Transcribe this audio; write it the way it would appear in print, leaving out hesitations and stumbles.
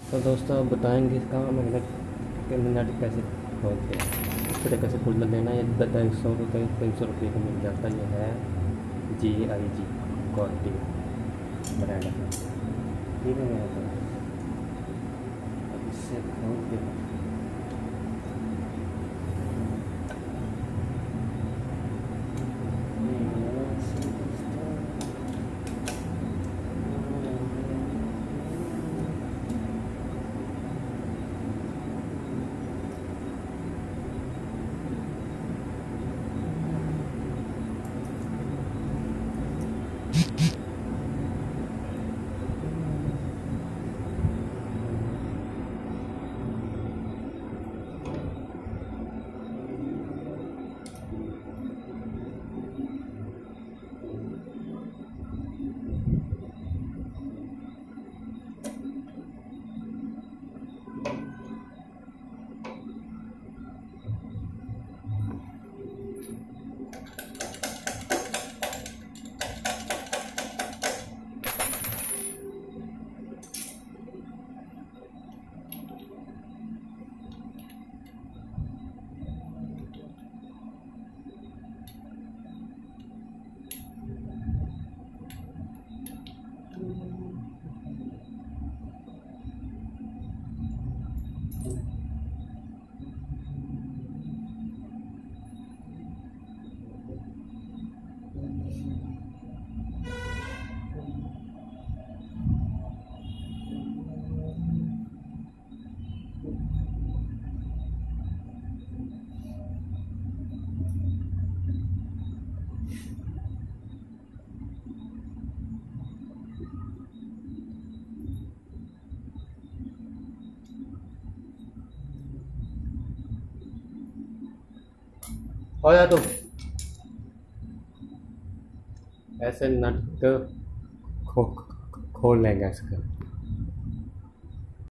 तो दोस्तों आप बताएंगे इसका मतलब कि नट कैसे खोलते हैं, इस तरीके से खोल लेना। ये 250 रुपये 300 रुपये का मिल जाता है। ये है GIG क्वालिटी ब्रांड का, ठीक है मेरा दोस्त। अब इससे खोल के हो या तो ऐसे नट खो खोल लेंगे इसका।